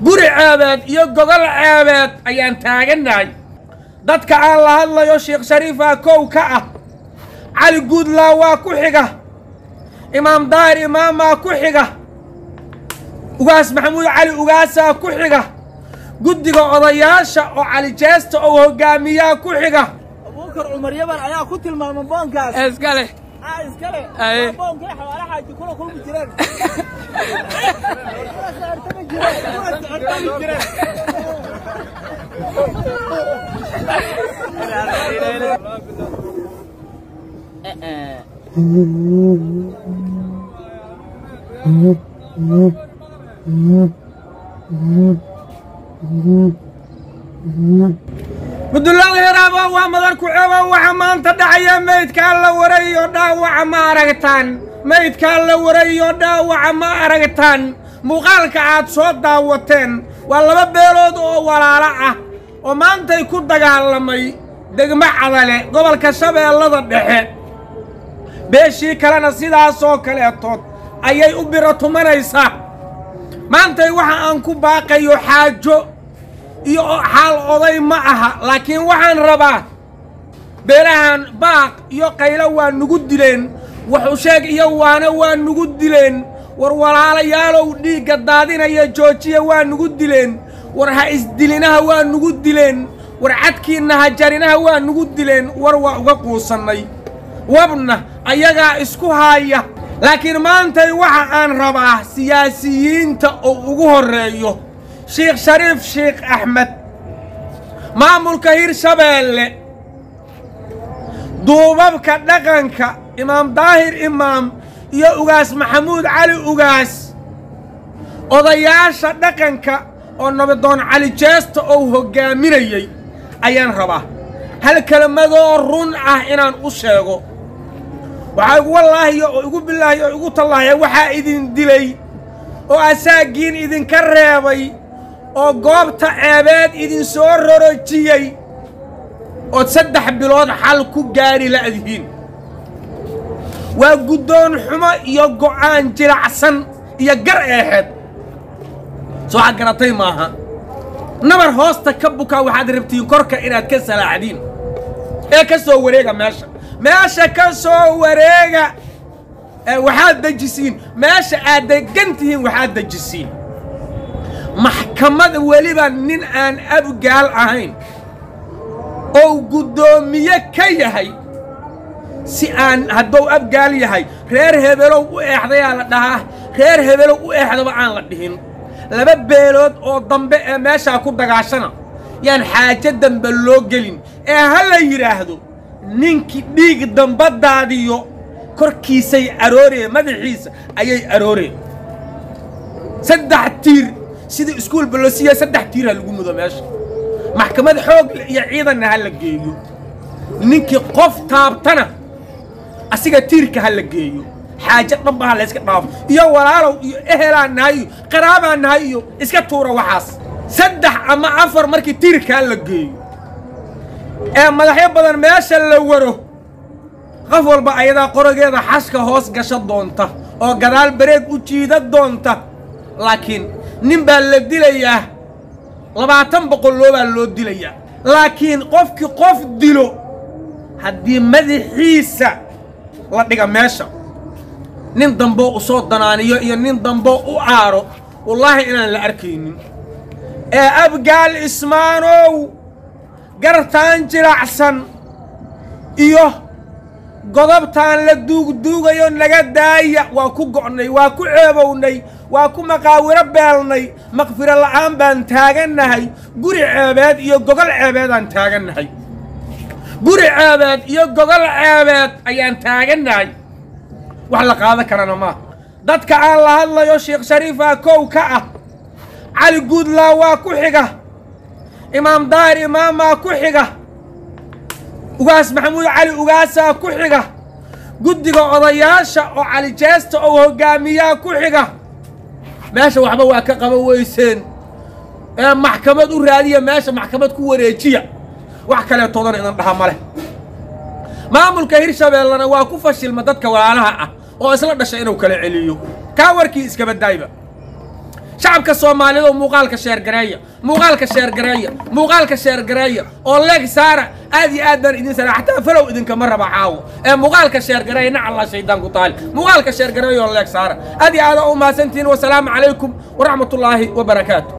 guri ceebeed iyo gogol ceebeed ayaan taaganahay. dadka aan la hadlayo Sheekh Shariifa kow ka ah, Cali Guudlaa waa ku xiga, Imaam Daahir Imaamaa ku xiga, Ugaas Maxamuud Cali Ugaasaa ku xiga, guddiga odayaasha oo Cali Jeesta oo hogaamiyaa ku xiga. Abuukar Umar Yaban ayaa ku tilmaamay boonkaas iskale boonka xawaaraha kula kulmi jireen. Abdullahi Hiraabo waa madarku ceebo waxa maanta dhacaya meydka la warayo dhaawaca ma aragtaan, meydka la warayo dhaawaca ma aragtaan. muuqaalka aad soo daawateen waa laba beelood oo walaalo ah oo maantay ku dagaalamay degmo Cadale gobolka Shabeellada Dhexe. beeshii kalena sidaas oo kaleetood ayay u biratumanaysaa. maantay waxa aan ku baaqayo xaajo iyo xaal oday ma aha, laakiin waxaan rabaa beelahan baaq iyo qaylo waa nugu dileen, wax u sheeg iyo waana waa nugu dileen. war walaalayaalow dhiigga daadinaya joojiya waa nugu dileen, war ha isdilinaha waa nugu dileen, war cadkiina ha jarinaha waa nugu dileen. war waa uga quusanay wabna ayagaa isku haaya. laakiin maantay waxa aan rabaa siyaasiyiinta oo ugu horeeyo Sheekh Shariif Sheekh Axmed, maamulka Hirshabeelle, duubabka dhaqanka Imaam Daahir Imaam iyo Ugaas Maxamuud Cali Ugaas, odayaasha dhaqanka oo nabadoon Cali Jeesta oo hogaaminayay ayaan rabaa hal kelmadoo run ah inaan u sheego. waxaa wallaahi oo ugu billaahi oo ugu tallaahay waxaa idin dilay oo asaagiin idinka reebay oo goobta ceebeed idin soo rorojiyay oo 3 bilood xal ku gaari la'dihiin. waa guddoon xumo iyo go'aan jiracsan iyo gar eexeed soo xagaratay maaha. nabar hoosta ka bukaa waxaad rabtiin korka inaad ka salaacdiin ee ka soo wareega meesha ka soo wareega. waxaad dejisiin meesha aad degantihiin, waxaad dejisiin maxkamad weliba nin aan abgaal ahayn oo guddoomiye ka yahay. si aan hadduu abgaal yahay reer hebelow u eexdayaa la dhahaa, reer hebelow u eexdaba aan la dhihin. laba beelood oo dambe ee meeshaa ku dagaashana yaan xaajo dambe loo gelin ee ha la yidhaahdo ninkii dhiig damba daadiyo korkiisay arooreen, madaxiisa ayay arooreen. 3 tiir sidii iskuul balosiya 3 tiir lagu mudo meesha. maxkamad xoog iyo ciidanna ha la geeyo. ninkii qof taabtana asiga tiirka ha la geeyo. xaajo dhanba ha la iska dhaafo iyo walaalow iyo ehelaan nahay iyo qaraabaan nahay iyo iska tuura waxaas. 3 ama 4 markii tiirka la geeyo ee madaxyo badan meesha la waro, qof walba ayadaa qorogeeda xashka hoos gasha doonta oo gadaal bareed u jiida doonta. laakiin nin baa la dilayaa 20 boqoloo baa loo dilayaa. laakiin qofkii qof dilo haddii madaxiisa la dhiga meesha, nin dambo u soo danaaniyo iyo nin dambo u aaro wallaahi inaan la arkaynin. ee abgaal ismaanow gartaan jiracsan iyo godobtaan la duugduugayo naga daaya. waa ku go'nay, waa ku ceebownay, waa ku maqaawiro beelnay. maqfiro la'aan baan taagannahay. guri ceebeed iyo gogol ceebeedaan taagannahay. guri ceebeed iyo gogol ceebeed ayaan taagannahay. wax la qaadan karana maaha. dadka aan la hadlayo Sheekh Shariifa kow ka ah, Cali Guudlaa waa ku xiga, Imaam Daahir Imaamaa ku xiga, Ugaas Maxamuud Cali Ugaasaa ku xiga, guddiga odayaasha oo Cali Jeesta oo hogaamiyaa ku xiga. meesha waxba waa ka qaban weyseen ee maxkamad u raadiya, meesha maxkamad ku wareejiya. wax kale toodana idan dhaha male. maamulka Hirshabeellana waa ku fashilma dadka walaalaha ah oo isla dhashay inuu kala celiyo. ka warkii iska badaayba شعبك الصومالي لو مقالك شير قرية مقالك شير قرية مقالك شير قرية أولك سارة أدي أدبر إذن سنة حتى فلو إذن كمرة بعاو مقالك شير قرية نعم الله شيطان قطال مقالك شير قرية أولك سارة أدي هذا أم سنتين والسلام عليكم ورحمة الله وبركاته.